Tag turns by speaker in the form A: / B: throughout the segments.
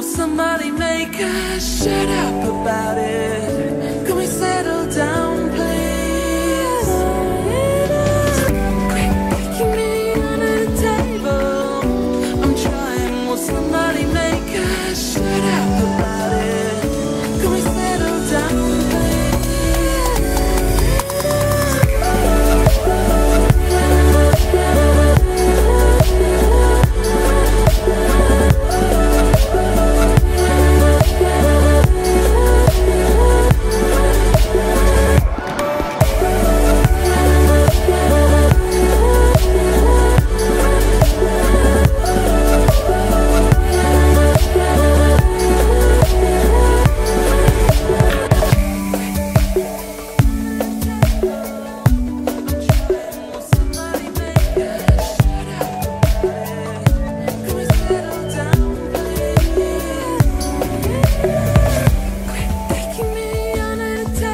A: somebody make us shut up about it? Can we settle down, please? Quick, taking me under the table. I'm trying, will somebody make us shut up about it? Can we settle down,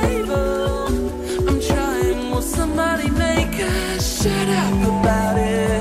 A: somebody make us shut up about it?